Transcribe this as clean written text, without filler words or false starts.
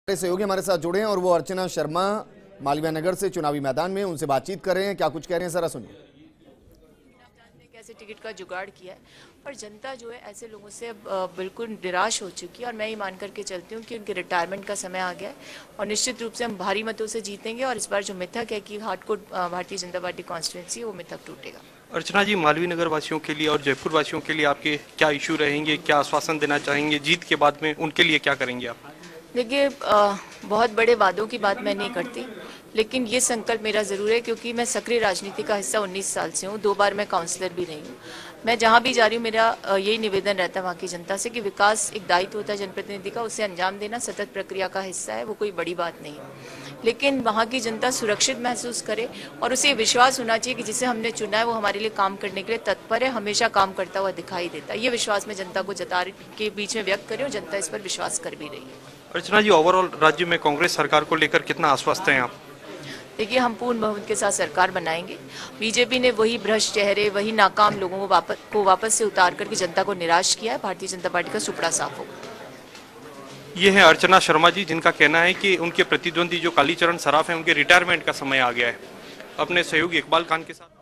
सहयोगी हमारे साथ जुड़े हैं और वो अर्चना शर्मा मालवीय नगर से चुनावी मैदान में उनसे बातचीत कर रहे हैं। क्या कुछ कह रहे हैं, जरा सुनिए। कैसे टिकट का जुगाड़ किया है और जनता जो है ऐसे लोगों से बिल्कुल निराश हो चुकी है और मैं ये मान करके चलती हूँ कि उनके रिटायरमेंट का समय आ गया है और निश्चित रूप से हम भारी मतों से जीतेंगे और इस बार जो मिथक है कि hardcore Bharatiya Janata party constituency वो मिथक टूटेगा। अर्चना जी, मालवीय नगर वासियों के लिए और जयपुर वासियों के लिए आपके क्या इशू रहेंगे, क्या आश्वासन देना चाहेंगे, जीत के बाद में उनके लिए क्या करेंगे आप? देखिए, बहुत बड़े वादों की बात मैं नहीं करती, लेकिन ये संकल्प मेरा ज़रूर है क्योंकि मैं सक्रिय राजनीति का हिस्सा 19 साल से हूँ, 2 बार मैं काउंसलर भी रही हूँ। मैं जहाँ भी जा रही हूँ मेरा यही निवेदन रहता है वहाँ की जनता से कि विकास एक दायित्व होता है जनप्रतिनिधि का, उसे अंजाम देना सतत प्रक्रिया का हिस्सा है, वो कोई बड़ी बात नहीं है। लेकिन वहाँ की जनता सुरक्षित महसूस करे और उसे विश्वास होना चाहिए कि जिसे हमने चुना है वो हमारे लिए काम करने के लिए तत्पर है, हमेशा काम करता हुआ दिखाई देता है। ये विश्वास मैं जनता को जता के बीच में व्यक्त करें और जनता इस पर विश्वास कर भी रही है। अर्चना जी, ओवरऑल राज्य में कांग्रेस सरकार को लेकर कितना आश्वस्त हैं आप? देखिए, हम पूर्ण बहुमत के साथ सरकार बनाएंगे। बीजेपी ने वही भ्रष्ट चेहरे, वही नाकाम लोगों को वापस से उतार करके जनता को निराश किया है। भारतीय जनता पार्टी का सुपड़ा साफ होगा। ये है अर्चना शर्मा जी, जिनका कहना है कि उनके प्रतिद्वंदी जो कालीचरण सराफ हैं उनके रिटायरमेंट का समय आ गया है। अपने सहयोगी इकबाल खान के साथ